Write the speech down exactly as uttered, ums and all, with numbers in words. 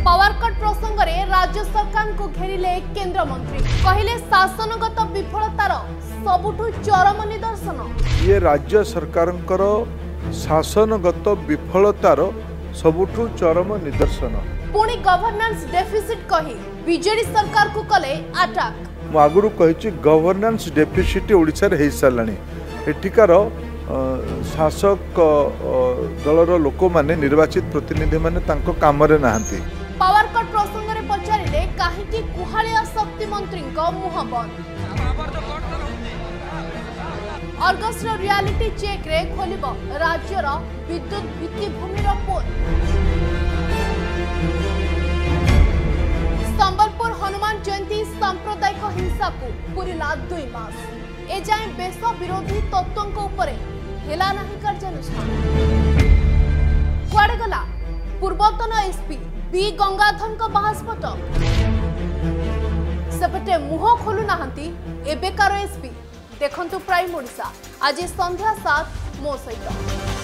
Power cut प्रसंग में राज्य सरकार को घेरिले केंद्र मंत्री कहले शासनगत विफलतार सबुठु चरम निदर्शन। ये राज्य सरकारंकर शासनगत विफलतार सबुठु चरम निदर्शन। पुणी गवर्नेंस डेफिसिट कही बीजेडी सरकार को कले अटैक। मु आगुरु कहिछि गवर्नेंस डेफिसिट ओडिसा रे हेइ सालानी। एठिकार शासक दलर लोक माने निर्वाचित प्रतिनिधि माने तांको कामरे नाहंती। पावर कट प्रसंग में पचारिले काहेकि कुहालिया शक्ति मंत्री को मुह बंद। अर्गस रियलिटी चेक रे खोलिबो राज्यर विद्युत भित्तिभूमिर पोल। संबलपुर हनुमान जयंती सांप्रदायिक हिंसा को पूरीला दुई मास एजाए बेस विरोधी तत्वों उपरे हेला नहीं कार्यानुष्ठान। कुआडे गला पूर्वतन एसपी बी गंगाधर बाहास्फोट। सेपटे मुह खोलु नाहंती एबेकार एसपी। देखंतु प्राइम ओडिशा आज संध्या सात मो सहित।